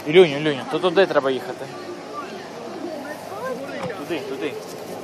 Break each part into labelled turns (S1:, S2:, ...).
S1: Ілюню, Ілюню, то туди треба їхати. Туди, туди.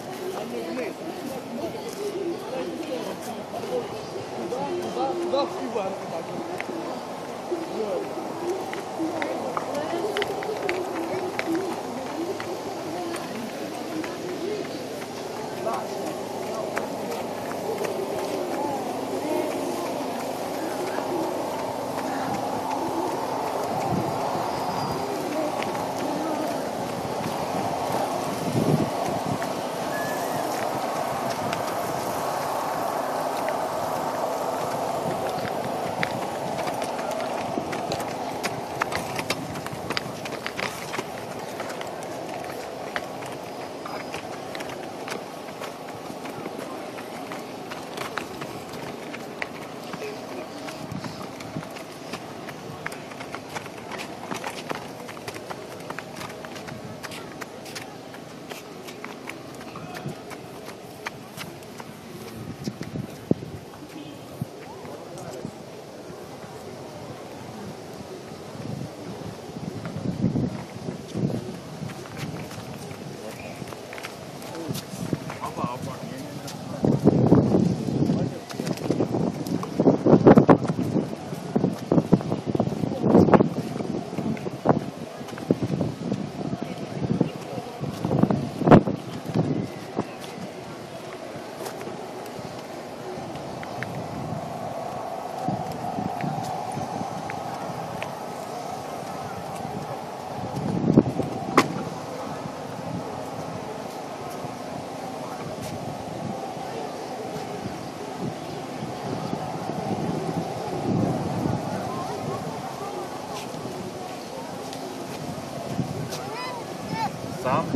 S2: Сам?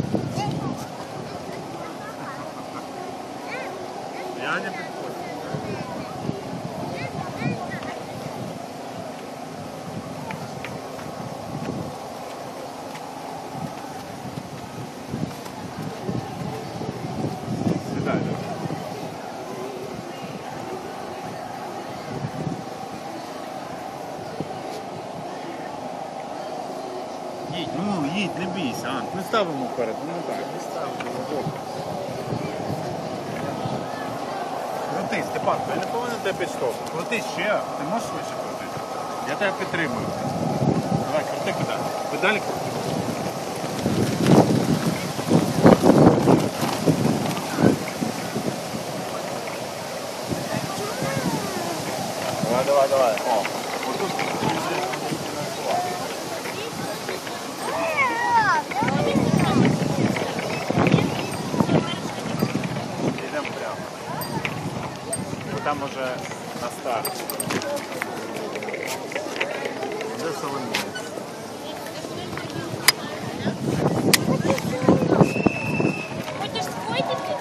S2: Я не підходжу. Сідай. Їдь, ну їдь, не бійся, Ант, не ставимо вперед, ну так, не ставимо. Крути, Степан, я не повинен тебе підштовхувати. Крути ще, ти можеш швидше крутити? Я тебе підтримую. Давай, крути педалі. Педалі крути. Давай, давай, давай. О, отут. Йдемо прямо. Там уже на старт. Де Соломія?
S3: Хочеш спойти?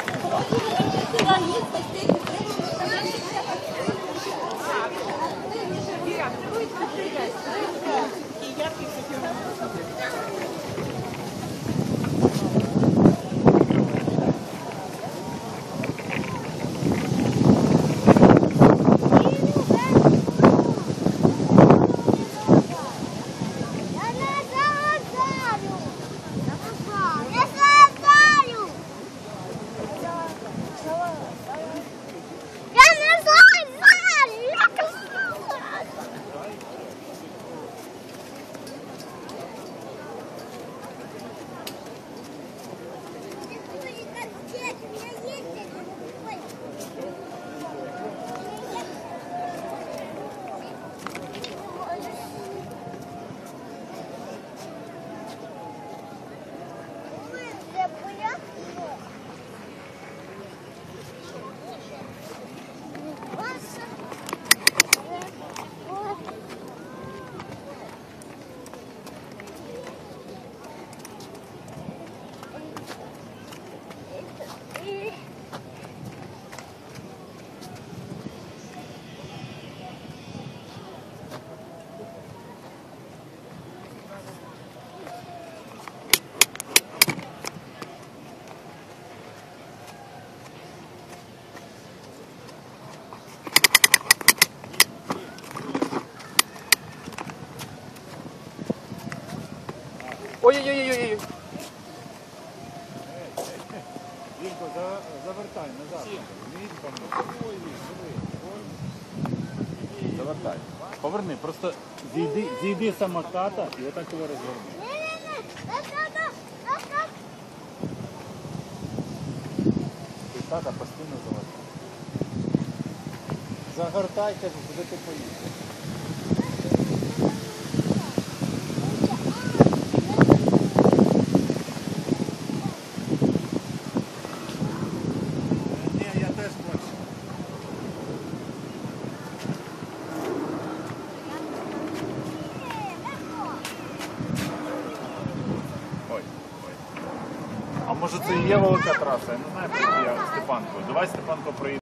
S1: Ой-ой-ой-ой-ой.
S2: Вінко, завертай назад. Завертай. Поверни, просто зійди з самоката і отак його розгорни. Ти тата постійно завертай. Загортай, кажу, куди ти поїхав. Ні, я теж хочу. Ой. А може це і є велика траса? Я не знаю, як я Степанко. Давай Степанко проїде.